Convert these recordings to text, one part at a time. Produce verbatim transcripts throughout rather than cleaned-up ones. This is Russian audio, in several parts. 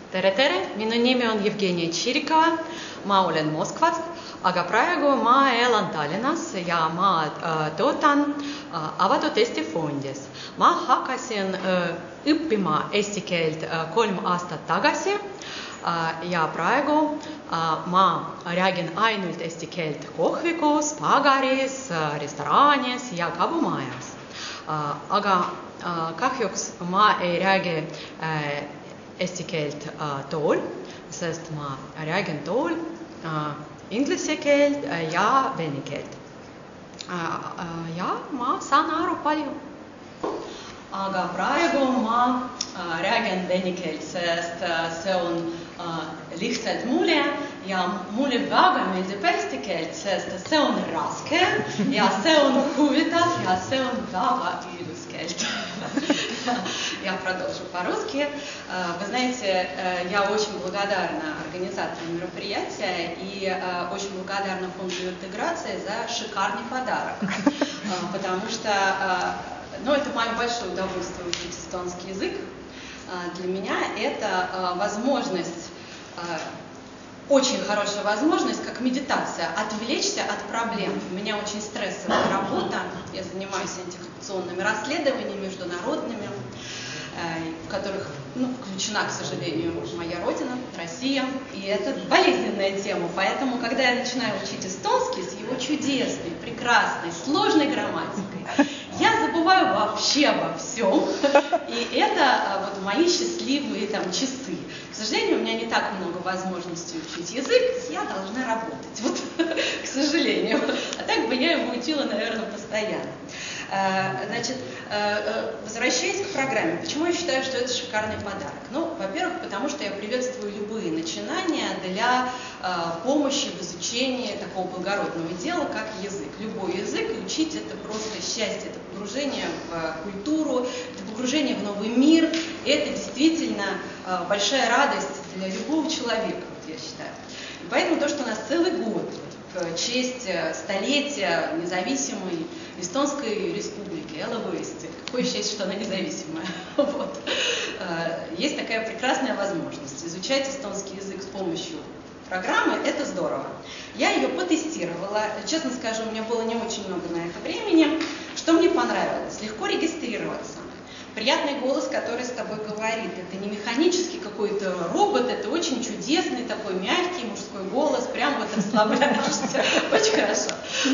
Tere-tere, minu nimi on Jevgenia Tširikova, ma olen Moskvast, aga praegu ma elan Tallinnas ja ma äh, töötan äh, Avatud Eesti Fondis. Ma hakkasin äh, õppima eesti keelt äh, kolm aastat tagasi äh, ja praegu äh, ma räägin ainult eesti keelt kohvikus, pagaris, äh, restoraanis ja kabumajas. Äh, aga äh, kahjuks ma ei räägi äh, eesti keelt äh, tool, sest ma räägin tool äh, inglise keelt äh, ja vene keelt. Äh, äh, ja ma saan aru palju. Aga praegu ma äh, räägin vene keelt, sest äh, see on äh, lihtsalt mulle ja mulle väga meeldib eesti keelt, sest see on raske ja see on huvitav ja see on väga ilus keelt. Я продолжу по-русски. Вы знаете, я очень благодарна организаторам мероприятия и очень благодарна фонду интеграции за шикарный подарок. Потому что, ну, это мое большое удовольствие учить эстонский язык. Для меня это возможность, очень хорошая возможность, как медитация, отвлечься от проблем. У меня очень стрессовая работа, я занимаюсь антикоррупционными расследованиями международными, в которых, ну, включена, к сожалению, моя родина, Россия, и это болезненная тема. Поэтому, когда я начинаю учить эстонский с его чудесной, прекрасной, сложной грамматикой, я забываю вообще обо всем, и это вот мои счастливые там часы. К сожалению, у меня не так много возможностей учить язык, я должна работать, вот, к сожалению. А так бы я его учила, наверное, постоянно. Значит, возвращаясь к программе, почему я считаю, что это шикарный подарок? Ну, во-первых, потому что я приветствую любые начинания для помощи в изучении такого благородного дела, как язык. Любой язык, и учить это просто счастье, это погружение в культуру, это погружение в новый мир, и это действительно большая радость для любого человека, вот я считаю. И поэтому то, что у нас целый год в честь столетия независимой Эстонской республики, Элавейсти, какое счастье, что она независимая. Вот. Есть такая прекрасная возможность изучать эстонский язык с помощью программы, это здорово. Я ее потестировала, честно скажу, у меня было не очень много на это времени. Что мне понравилось? Легко регистрироваться. Приятный голос, который с тобой говорит. Это не механический какой-то робот, это очень чудесный, такой мягкий мужской голос, прям вот расслабляешься. Очень хорошо.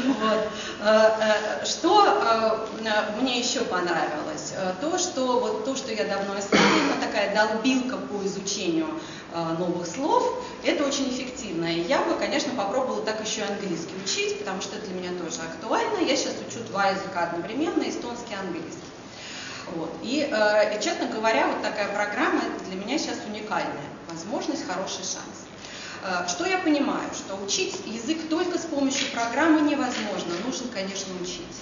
Вот. Что мне еще понравилось? То, что вот то, что я давно искала, такая долбилка по изучению новых слов, это очень эффективно. И я бы, конечно, попробовала так еще и английский учить, потому что это для меня тоже актуально. Я сейчас учу два языка одновременно, эстонский и английский. Вот. И, э, честно говоря, вот такая программа, это для меня сейчас уникальная возможность, хороший шанс. Э, что я понимаю? Что учить язык только с помощью программы невозможно, нужно, конечно, учить.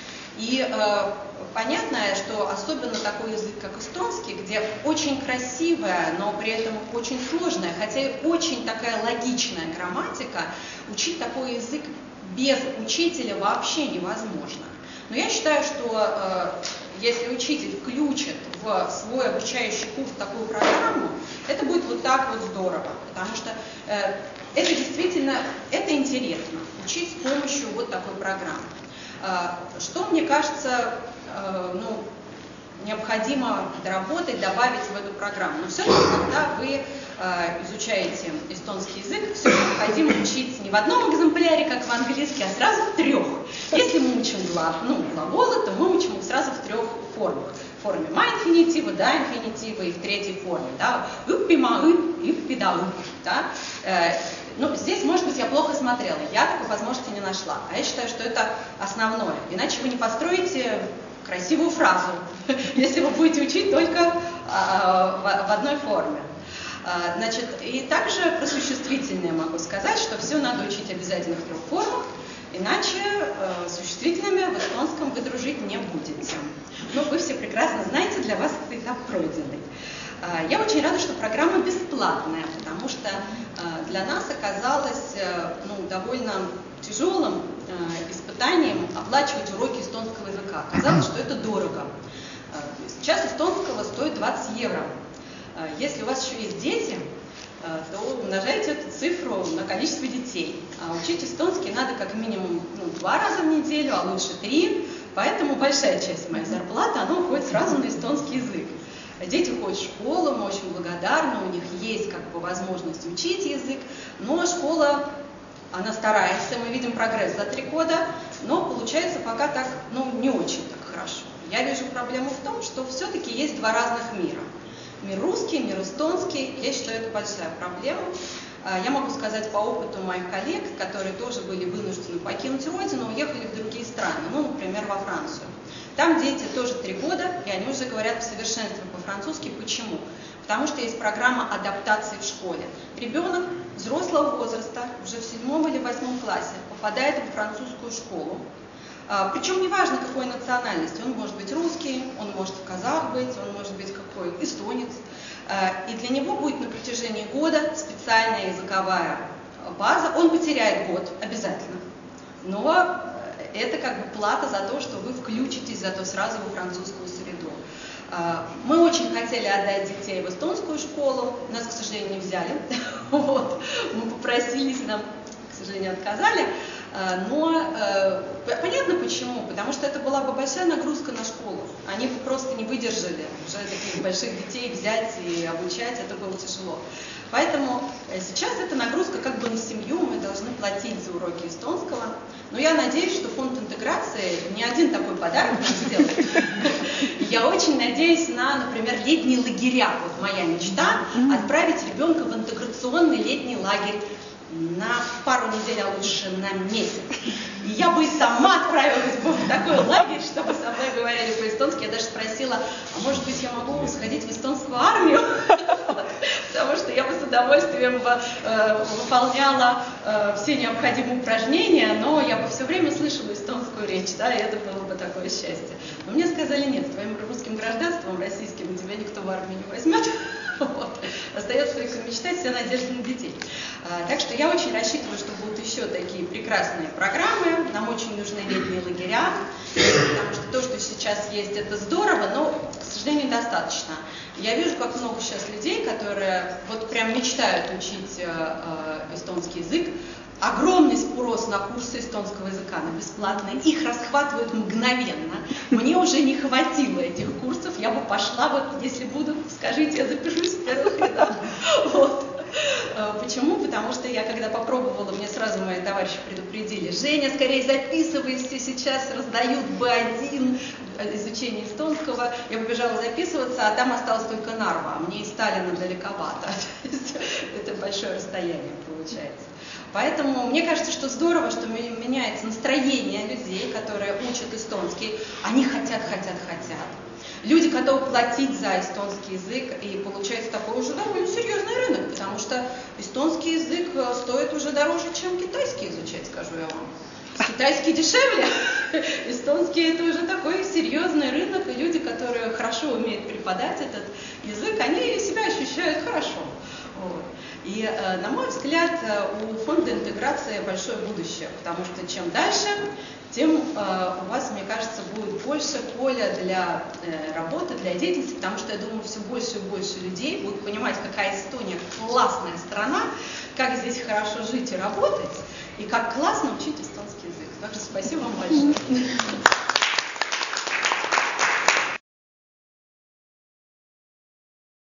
И э, понятно, что особенно такой язык, как эстонский, где очень красивая, но при этом очень сложная, хотя и очень такая логичная грамматика, учить такой язык без учителя вообще невозможно. Но я считаю, что э, если учитель включит в свой обучающий курс такую программу, это будет вот так вот здорово, потому что э, это действительно, это интересно, учить с помощью вот такой программы. Э, что, мне кажется, э, ну, необходимо доработать, добавить в эту программу. Но все-таки, когда вы э, изучаете эстонский язык, все необходимо учить не в одном экземпляре, как в английском, а сразу в трех. Если мы учим глав, ну, глаголы, то мы учим их сразу в трех формах. В форме ма инфинитива, да инфинитива и в третьей форме. Да, иппима, иппида, да. Э, ну, здесь, может быть, я плохо смотрела, я такой возможности не нашла. А я считаю, что это основное. Иначе вы не построите красивую фразу, если вы будете учить только а, в, в одной форме. А, значит, и также про существительные могу сказать, что все надо учить обязательно в трех формах, иначе э, существительными в эстонском вы дружить не будете. Но вы все прекрасно знаете, для вас это этап пройденный. А, я очень рада, что программа бесплатная, потому что э, для нас оказалось э, ну, довольно тяжелым э, испытанием оплачивать уроки эстонского языка. Оказалось, что это дорого. Час эстонского стоит двадцать евро. Если у вас еще есть дети, то умножайте эту цифру на количество детей. А учить эстонский надо как минимум ну, два раза в неделю, а лучше три. Поэтому большая часть моей зарплаты, она уходит сразу на эстонский язык. Дети ходят в школу, мы очень благодарны, у них есть как бы возможность учить язык, но школа, она старается, мы видим прогресс за три года, но получается пока так, ну, не очень так хорошо. Я вижу проблему в том, что все-таки есть два разных мира. Мир русский, мир эстонский, я считаю, это большая проблема. Я могу сказать по опыту моих коллег, которые тоже были вынуждены покинуть родину, уехали в другие страны, ну, например, во Францию. Там дети тоже три года, и они уже говорят в совершенстве по-французски. Почему? Потому что есть программа адаптации в школе. Ребенок взрослого возраста, уже в седьмом или восьмом классе, попадает во французскую школу. Причем неважно, какой национальности. Он может быть русский, он может казах быть, он может быть какой эстонец. И для него будет на протяжении года специальная языковая база. Он потеряет год обязательно. Но это как бы плата за то, что вы включитесь зато сразу во французскую среду. Мы очень хотели отдать детей в эстонскую школу, нас, к сожалению, не взяли. Вот. Мы попросились, нам, к сожалению, отказали. Но понятно почему, потому что это была бы большая нагрузка на школу. Они бы просто не выдержали уже таких больших детей взять и обучать, это было тяжело. Поэтому сейчас эта нагрузка как бы на семью, мы должны платить за уроки эстонского. Но я надеюсь, что фонд интеграции не один такой подарок нам сделает. Я очень надеюсь на, например, летние лагеря. Вот моя мечта – отправить ребенка в интеграционный летний лагерь на пару недель, а лучше на месяц. И я бы и сама отправилась бы в такой лагерь, чтобы со мной говорили по-эстонски. Я даже спросила, а может быть, я могу сходить в эстонскую армию? Потому что я бы с удовольствием бы, э, выполняла э, все необходимые упражнения, но я бы все время слышала эстонскую речь, да, и это было бы такое счастье. Но мне сказали, нет, с твоим русским гражданством, российским, тебя никто в армию не возьмет. Вот. Остается только мечтать, вся надежда на детей. А, так что я очень рассчитываю, что будут еще такие прекрасные программы. Нам очень нужны летние лагеря, потому что то, что сейчас есть, это здорово, но, к сожалению, недостаточно. Я вижу, как много сейчас людей, которые вот прям мечтают учить э, э, эстонский язык. Огромный спрос на курсы эстонского языка, на бесплатные. Их расхватывают мгновенно. Мне уже не хватило этих курсов. Я бы пошла, вот если будут, скажите, я запишусь в первых рядах. Вот. Почему? Потому что я, когда попробовала, мне сразу мои товарищи предупредили: Женя, скорее записывайся, сейчас раздают бэ один, изучение эстонского. Я побежала записываться, а там осталось только Нарва, а мне из Сталина далековато. Это большое расстояние получается. Поэтому мне кажется, что здорово, что меняется настроение людей, которые учат эстонский. Они хотят, хотят, хотят. Люди готовы платить за эстонский язык, и получается такой уже довольно серьезный рынок, потому что эстонский язык стоит уже дороже, чем китайский изучать, скажу я вам. Китайский дешевле, эстонский это уже такой серьезный рынок, и люди, которые хорошо умеют преподать этот язык, они себя ощущают хорошо. Вот. И, на мой взгляд, у фонда интеграции большое будущее, потому что чем дальше, тем у вас, мне кажется, будет больше поля для работы, для деятельности, потому что, я думаю, все больше и больше людей будут понимать, какая Эстония классная страна, как здесь хорошо жить и работать, и как классно учить эстонский язык. Так что спасибо вам большое.